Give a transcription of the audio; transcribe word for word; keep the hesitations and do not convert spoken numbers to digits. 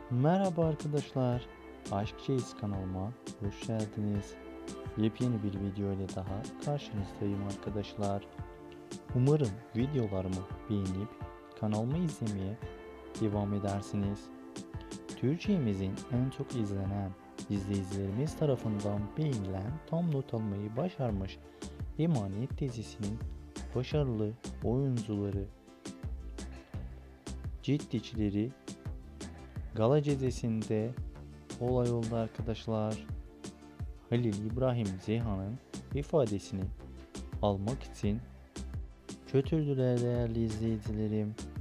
Merhaba arkadaşlar, Aşk Çeyiz kanalıma hoş geldiniz. Yepyeni bir video ile daha karşınızdayım arkadaşlar. Umarım videolarımı beğenip kanalımı izlemeye devam edersiniz. Türkiye'mizin en çok izlenen, izleyicilerimiz tarafından beğenilen, tam not almayı başarmış Emanet dizisinin başarılı oyuncuları, ciddicileri Gala gecesinde olay oldu arkadaşlar. Halil İbrahim Ceyhan'ın ifadesini almak için götürdüler değerli izleyicilerim.